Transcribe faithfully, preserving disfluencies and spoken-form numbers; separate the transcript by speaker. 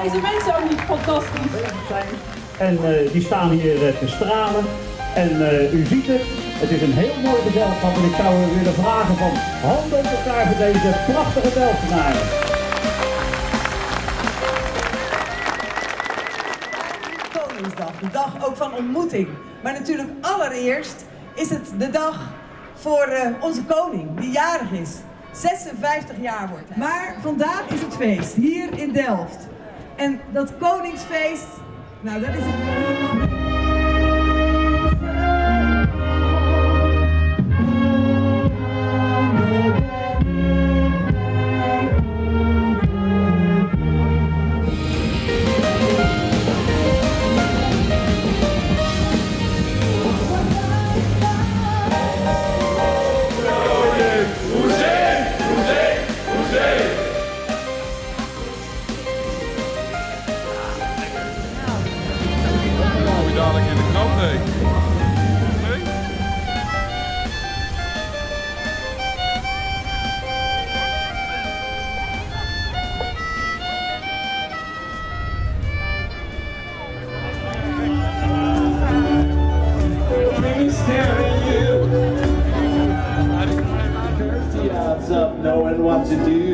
Speaker 1: deze mensen ook niet fantastisch?
Speaker 2: En uh, die staan hier uh, te stralen. En uh, u ziet het, het is een heel mooi gezelschap. En ik zou u willen vragen van handen op elkaar voor deze prachtige Delftenaren.
Speaker 3: Koningsdag, de dag ook van ontmoeting. Maar natuurlijk allereerst is het de dag voor uh, onze koning, die jarig is. zesenvijftig jaar wordt hij. Maar vandaag is het feest, hier in Delft. En dat koningsfeest, nou dat is het...
Speaker 4: Dadelijk in de krant, nee. Nee?
Speaker 5: Up knowing what to do.